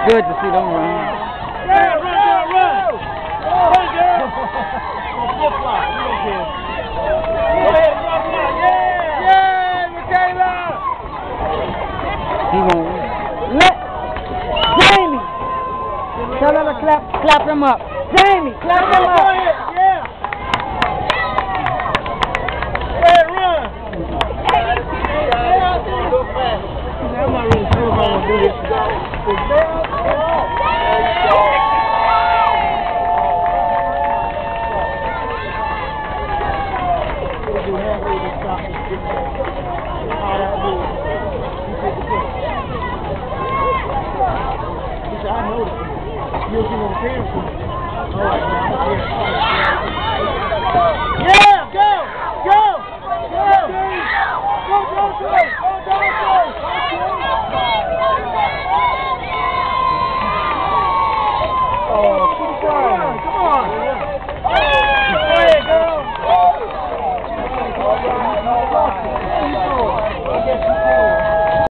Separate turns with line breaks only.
Good to see them run.
Run, girl. Run, girl. Flip flop. You don't care. Go ahead, run. Yeah, Michaela.
He won't win. Let Jamie. Tell her to clap him up. Jamie, clap him up.
Yeah. Go ahead, run. I'm not really sure if I want to do this. I know that. You'll see what I'm saying. All right, now I'm here.